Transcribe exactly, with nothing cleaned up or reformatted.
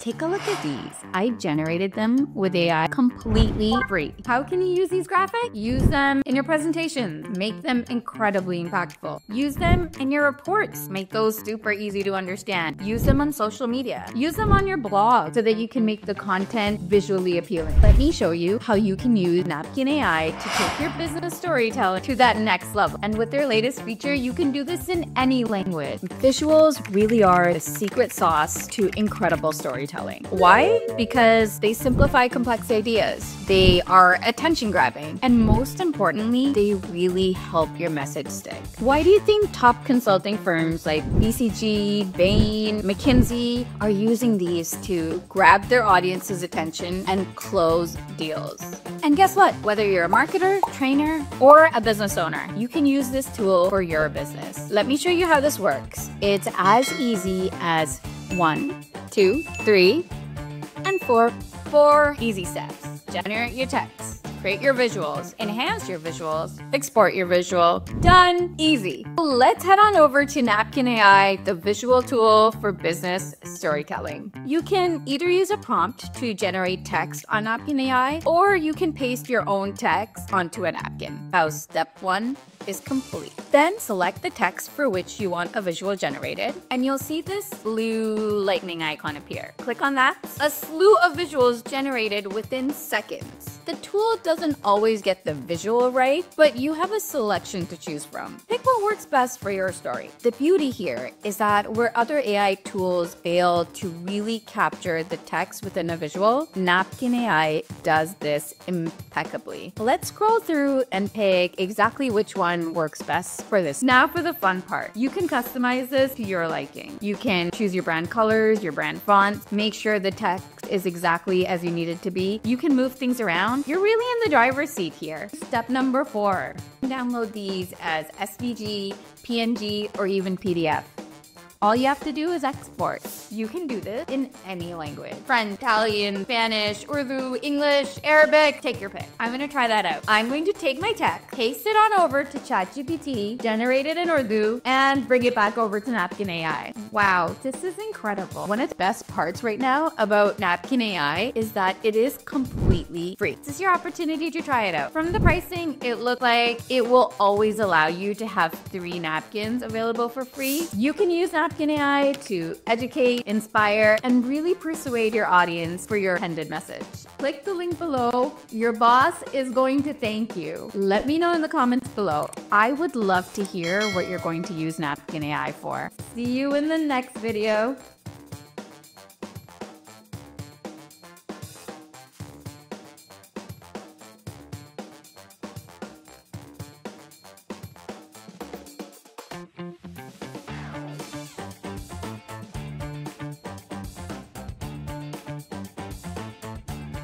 Take a look at these. I generated them with A I completely free. How can you use these graphics? Use them in your presentations. Make them incredibly impactful. Use them in your reports. Make those super easy to understand. Use them on social media. Use them on your blog so that you can make the content visually appealing. Let me show you how you can use Napkin A I to take your business storytelling to that next level. And with their latest feature, you can do this in any language. Visuals really are the secret sauce to incredible storytelling. Why? Because they simplify complex ideas. They are attention grabbing. And most importantly, they really help your message stick. Why do you think top consulting firms like B C G, Bain, McKinsey are using these to grab their audience's attention and close deals? And guess what? Whether you're a marketer, trainer, or a business owner, you can use this tool for your business. Let me show you how this works. It's as easy as one, two, three, and four. Four easy steps. Generate your text, create your visuals, enhance your visuals, export your visual. Done. Easy. Let's head on over to Napkin A I, the visual tool for business storytelling. You can either use a prompt to generate text on Napkin A I, or you can paste your own text onto a napkin. How step one is complete. Then select the text for which you want a visual generated, and you'll see this blue lightning icon appear. Click on that. A slew of visuals generated within seconds. The tool doesn't always get the visual right, but you have a selection to choose from. Pick what works best for your story. The beauty here is that where other A I tools fail to really capture the text within a visual, Napkin A I does this impeccably. Let's scroll through and pick exactly which one works best for this. Now for the fun part. You can customize this to your liking. You can choose your brand colors, your brand fonts, make sure the text is exactly as you need it to be. You can move things around. You're really in the driver's seat here. Step number four. Download these as S V G, P N G, or even P D F. All you have to do is export. You can do this in any language. French, Italian, Spanish, Urdu, English, Arabic, take your pick. I'm gonna try that out. I'm going to take my text, paste it on over to ChatGPT, generate it in Urdu, and bring it back over to Napkin A I. Wow, this is incredible. One of the best parts right now about Napkin A I is that it is completely free. This is your opportunity to try it out. From the pricing, it looks like it will always allow you to have three napkins available for free. You can use Napkin A I to educate, inspire, and really persuade your audience for your intended message. Click the link below. Your boss is going to thank you. Let me know in the comments below. I would love to hear what you're going to use Napkin A I for. See you in the next video.